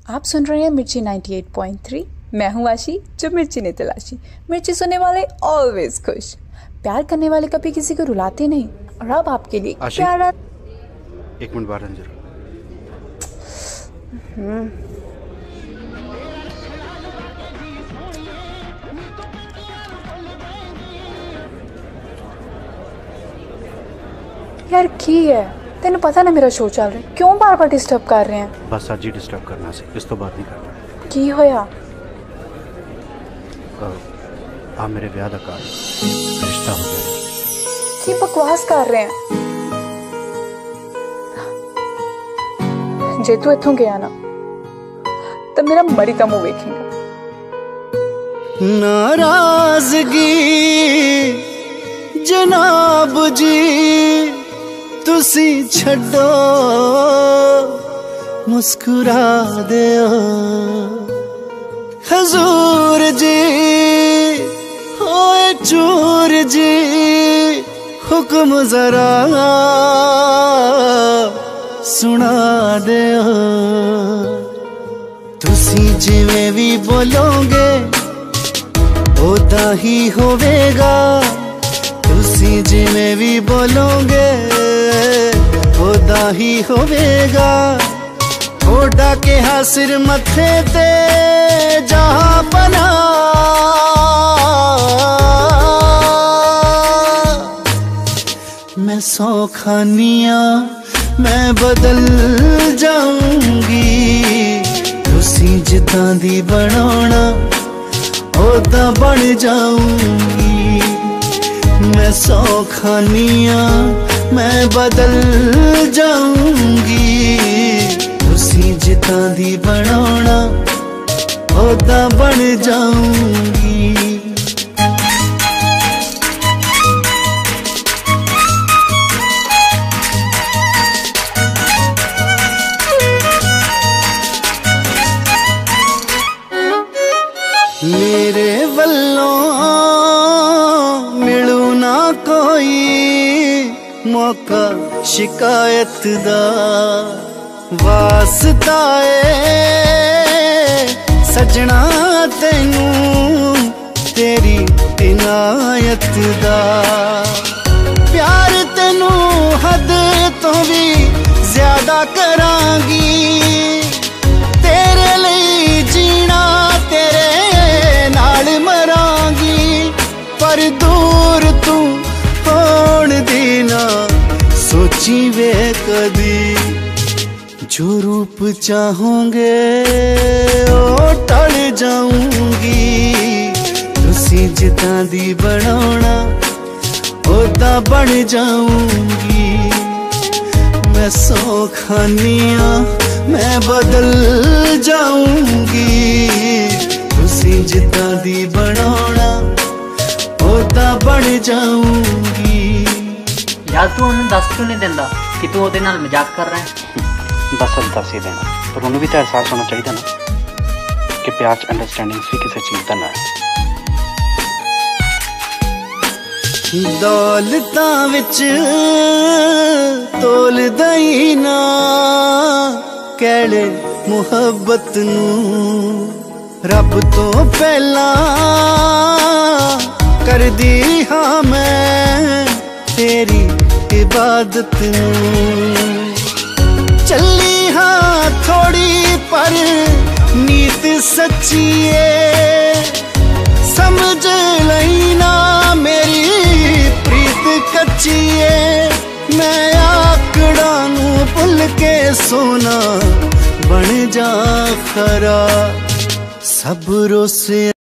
आप सुन रहे हैं मिर्ची 98.3। मैं हूँ आशी, जो मिर्ची ने तलाशी। मिर्ची सुनने वाले ऑलवेज खुश, प्यार करने वाले कभी किसी को रुलाते नहीं। और अब आपके लिए प्यारा 1 मिनट बाहर जरा। यार की है, तेन पता ना मेरा शो चल रहा है, क्यों बार बार डिस्टर्ब कर रहे हैं? बस आज ही डिस्टर्ब करना से, इस तो बात नहीं करना। की होया? आ मेरे ब्याह का कार्ड, रिश्ता हो गया। की बकवास कर रहे हैं? जे तू इथों गया ना तो मेरा मरी का मुंह वेखेगा। नाराजगी जनाब जी तुसी छड्डो, मुस्कुरा दियो हजूर जी, होए चूर जी, हुक्म जरा सुना दियो। तुसी जिवें भी बोलोगे ओदा ही होवेगा, तुसी जिवें भी बोलोगे ओदा ही होवेगा। ओडा के सिर मथे ते जहां बना, मैं सौ खानिया मैं बदल जाऊंगी, तुसी जिद्दां दी बनाना ओदा बन जाऊंगी। मैं सौ खानिया मैं बदल जाऊंगी, तुसी जिद्दां दी बनाना ओदा बन जाऊंगी। मेरे वल्लों मिलू ना कोई मौका शिकायत दा, वास्ता सजना तेनू तेरी इनायत दा। प्यार तेनू हद तो भी ज्यादा करांगी, तेरे लिए जीना तेरे नाल मरांगी। पर दूर तू होण दी ना सोची वे कदी, जो रूप चाहोगे ओ टल जाऊंगी, तुसी जिद्दां दी बनाना ओदा बन जाऊंगी। मैं सौ खानिया मैं बदल जाऊंगी, तुसी जिद्दां दी बनाना ओदा बन जाऊंगी। यार तू उन्हें दस क्यों नहीं देंदा कि तू ओदे नाल मजाक कर रहा है? दस ही देना, पर उन्हें भी तो एहसास होना चाहिए ना कि प्यार च अंडरस्टैंडिंग भी किसी चीज का ना है। दौलतां विच तोल दई ना कैले मुहब्बत नू, रब तो पहला कर दी हाँ मैं तेरी इबादत नू। चली हाँ थोड़ी पर नीत सच्ची है, समझ लेना मेरी प्रीत कच्ची है। मैं आकड़ा नू भुल के सोना बन जा खरा, सबरों से